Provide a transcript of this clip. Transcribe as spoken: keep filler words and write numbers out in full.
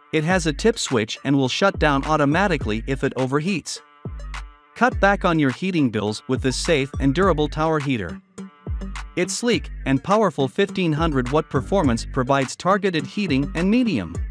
It has a tip switch and will shut down automatically if it overheats. Cut back on your heating bills with this safe and durable tower heater. Its sleek and powerful fifteen hundred watt performance provides targeted heating and medium